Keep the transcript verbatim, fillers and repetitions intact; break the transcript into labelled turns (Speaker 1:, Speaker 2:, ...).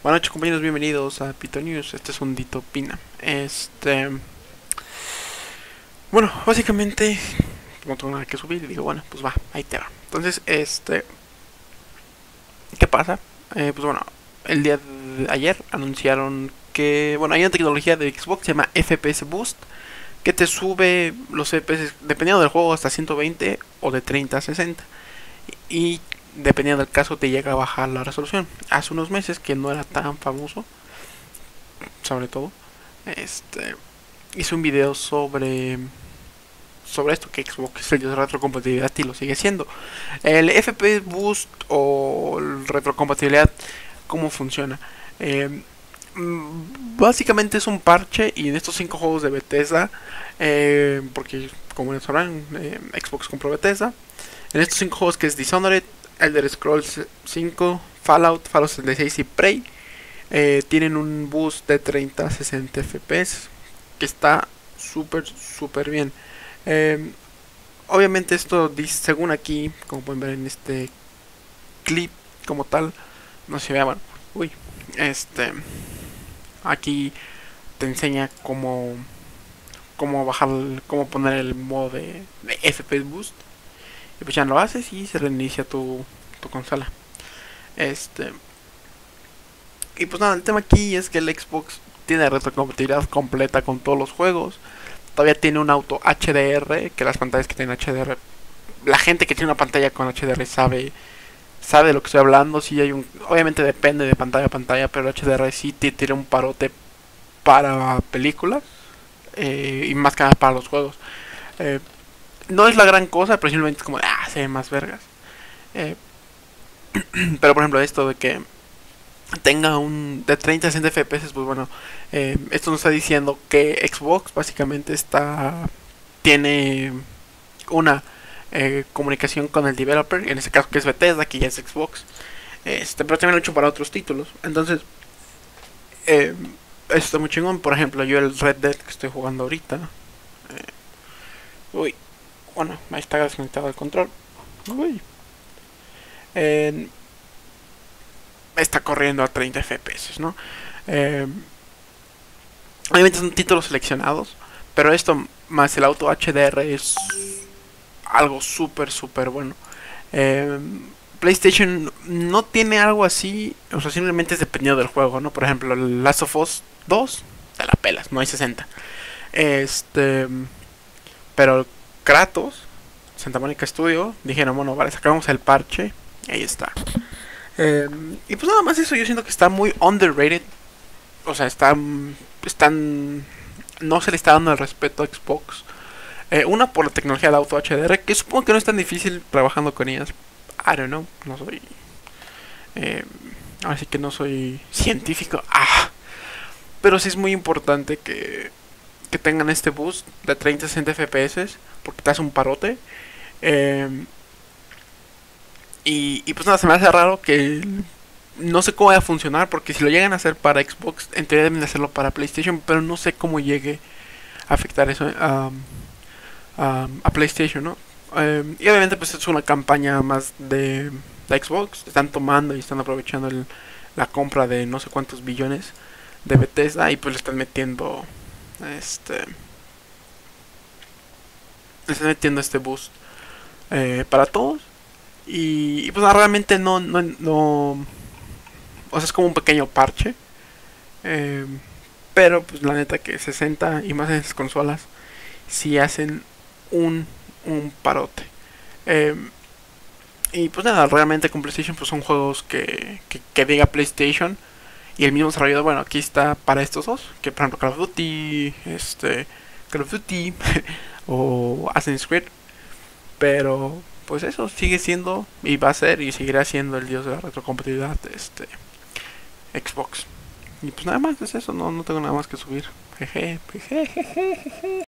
Speaker 1: Buenas noches compañeros, bienvenidos a Pito News. Este es un Dito Pina. Este... Bueno, básicamente no tengo nada que subir y digo, bueno, pues va, ahí te va. Entonces, este... ¿Qué pasa? Eh, pues bueno, el día de ayer anunciaron que... Bueno, hay una tecnología de Xbox que se llama F P S Boost, que te sube los F P S, dependiendo del juego, hasta ciento veinte o de treinta a sesenta. Y dependiendo del caso te llega a bajar la resolución. Hace unos meses que no era tan famoso, sobre todo, este hice un video sobre sobre esto, que Xbox es el dios de retrocompatibilidad y lo sigue siendo. El F P S Boost o el retrocompatibilidad, ¿cómo funciona? Eh, básicamente es un parche y en estos cinco juegos de Bethesda, eh, porque como ya sabrán, eh, Xbox compró Bethesda. En estos cinco juegos, que es Dishonored, Elder Scrolls cinco, Fallout, Fallout setenta y seis y Prey, eh, tienen un boost de treinta a sesenta F P S, que está súper, súper bien. Eh, obviamente esto dice, según aquí, como pueden ver en este clip como tal, no se vea, bueno, uy, este, aquí te enseña cómo, cómo bajar, cómo poner el modo de, de F P S Boost. Y pues ya lo haces y se reinicia tu, tu consola. Este. Y pues nada, el tema aquí es que el Xbox tiene retrocompatibilidad completa con todos los juegos. Todavía tiene un auto H D R, que las pantallas que tienen H D R, la gente que tiene una pantalla con H D R sabe sabe de lo que estoy hablando. Si hay un, obviamente depende de pantalla a pantalla, pero el H D R sí te tiene un parote para películas, eh, y más que nada para los juegos. Eh, no es la gran cosa, pero simplemente es como de, ah, se ve más vergas. Eh, pero por ejemplo, esto de que tenga un de treinta a sesenta F P S, pues bueno, eh, esto nos está diciendo que Xbox básicamente está tiene una eh, comunicación con el developer, en este caso que es Bethesda, que ya es Xbox, este, pero también lo he hecho para otros títulos. Entonces, eh, esto está muy chingón. Por ejemplo, yo el Red Dead que estoy jugando ahorita, eh, uy, bueno, ahí está desconectado el control. Uy. Eh, está corriendo a treinta F P S, ¿no? Eh, obviamente son títulos seleccionados, pero esto más el auto H D R es algo súper, súper bueno. Eh, PlayStation no tiene algo así, o sea, simplemente es dependiendo del juego, ¿no? Por ejemplo, el Last of Us dos, te la pelas, no hay sesenta. Este, pero Kratos, Santa Mónica Studio, dijeron, bueno, vale, sacamos el parche, y ahí está. Eh, y pues nada más eso, yo siento que está muy underrated. O sea, está, están, no se le está dando el respeto a Xbox. Eh, una por la tecnología de auto H D R, que supongo que no es tan difícil trabajando con ellas. I don't know, no soy... Eh, así que no soy científico. Ah, pero sí es muy importante que, que tengan este boost de treinta a sesenta F P S, porque te hace un parote. Eh, y, y pues nada, se me hace raro que no sé cómo va a funcionar, porque si lo llegan a hacer para Xbox, en teoría deben de hacerlo para PlayStation, pero no sé cómo llegue a afectar eso um, um, a PlayStation, ¿no? Um, y obviamente pues es una campaña más de, de Xbox, están tomando y están aprovechando el, la compra de no sé cuántos billones de Bethesda, y pues le están metiendo este le están metiendo este boost, eh, para todos. Y, y pues no, realmente no, no, no, o sea, es como un pequeño parche. Eh, pero pues la neta que sesenta y más en esas consolas sí hacen un, un parote. Eh, y pues nada, realmente con PlayStation pues son juegos que, que, que diga PlayStation. Y el mismo desarrollador, bueno, aquí está para estos dos. Que por ejemplo Call of Duty, este, Call of Duty o Assassin's Creed. Pero pues eso sigue siendo y va a ser y seguirá siendo el dios de la retrocompatibilidad, este, Xbox. Y pues nada más es eso, no, no tengo nada más que subir. Jeje, jeje, jeje.